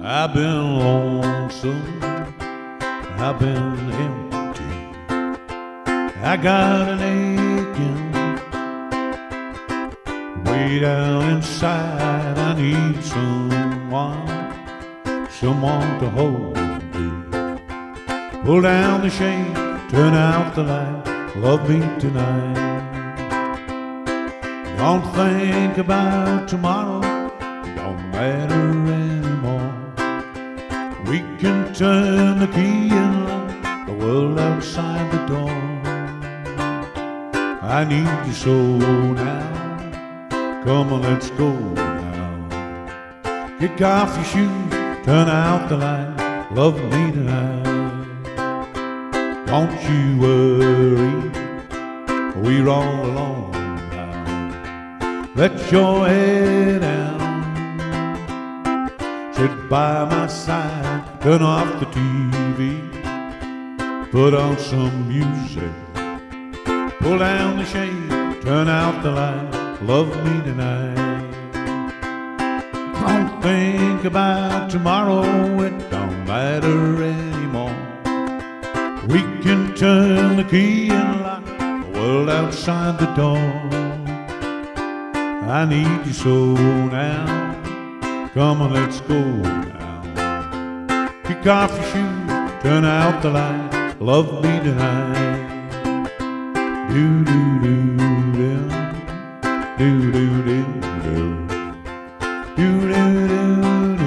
I've been lonesome, I've been empty, I got an aching way down inside. I need someone to hold me. Pull down the shade, turn out the light, love me tonight. Don't think about tomorrow, don't matter anymore. We can turn the key and lock the world outside the door. I need you so now, come on, let's go now. Kick off your shoes, turn out the light, love me tonight. Don't you worry, we're all alone now. Let your head down, sit by my side, turn off the TV, put on some music, pull down the shade, turn out the light, love me tonight. Don't think about tomorrow, it don't matter anymore. We can turn the key and lock the world outside the door. I need you so now, come on, let's go now. Kick off your shoes, turn out the light, love me tonight. Do do do do, do do do do, do do do do,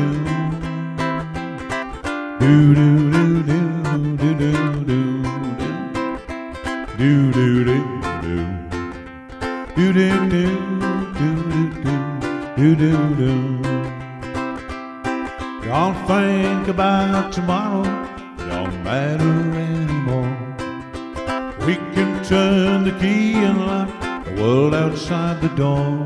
do do do do do do do, do do do do, do do do do do do. Don't think about tomorrow, don't matter anymore. We can turn the key and lock the world outside the door.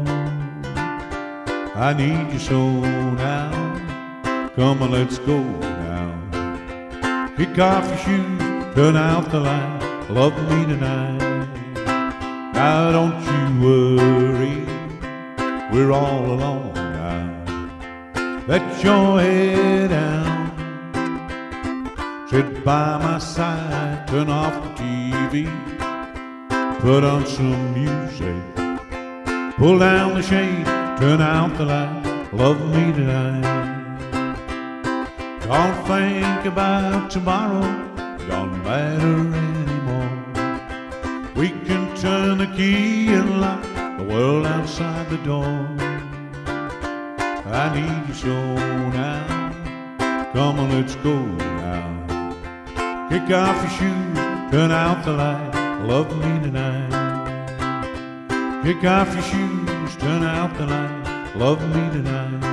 I need you so now, come on, let's go now. Kick off your shoes, turn out the light, love me tonight. Now don't you worry, we're all alone now. Let your head down, sit by my side, turn off the TV, put on some music, pull down the shade, turn out the light, love me tonight. Don't think about tomorrow, don't matter anymore. We can turn the key and lock the world outside the door. I need you so now, come on, let's go now. Kick off your shoes, turn out the light, love me tonight. Kick off your shoes, turn out the light, love me tonight.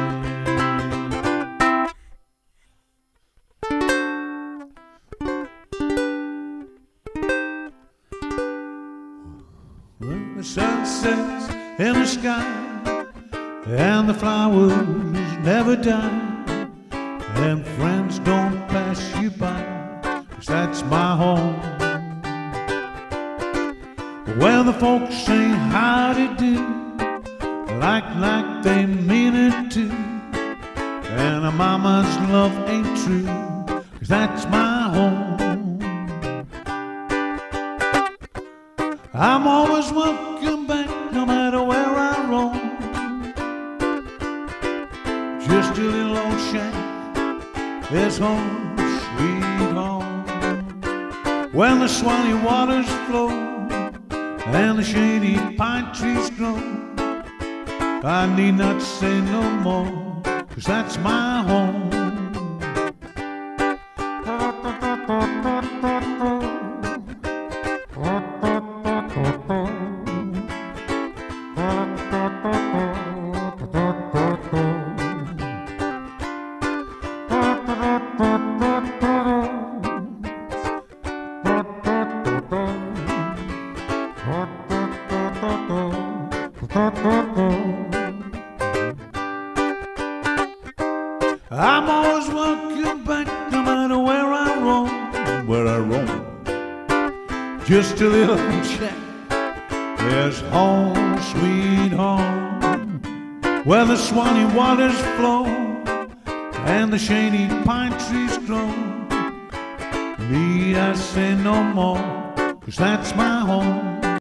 When the sun sets in the sky and the flowers never die, and friends don't pass you by, 'cause that's my home. When the folks say how to do, like they mean it to, and a mama's love ain't true, 'cause that's my home. I'm always welcome back, no matter where I roam. Just a little old shack is home, sweet home. When the Swanee waters flow and the shady pine trees grow, I need not say no more, 'cause that's my home. I'm always welcome back, no matter where I roam, just a little shack. There's home, sweet home, where the Swanee waters flow and the shady pine trees grow. Me, I say no more, 'cause that's my home.